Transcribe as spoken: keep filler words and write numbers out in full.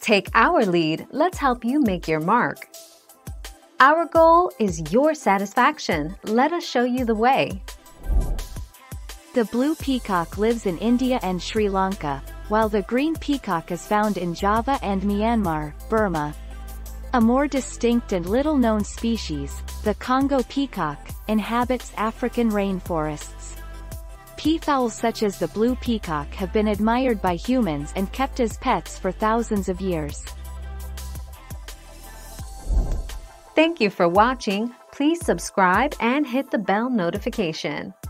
Take our lead, let's help you make your mark. Our goal is your satisfaction. Let us show you the way. The blue peacock lives in India and Sri Lanka, while the green peacock is found in Java and Myanmar, Burma. A more distinct and little-known species, the Congo peacock, inhabits African rainforests. Peafowls such as the blue peacock have been admired by humans and kept as pets for thousands of years. Thank you for watching. Please subscribe and hit the bell notification.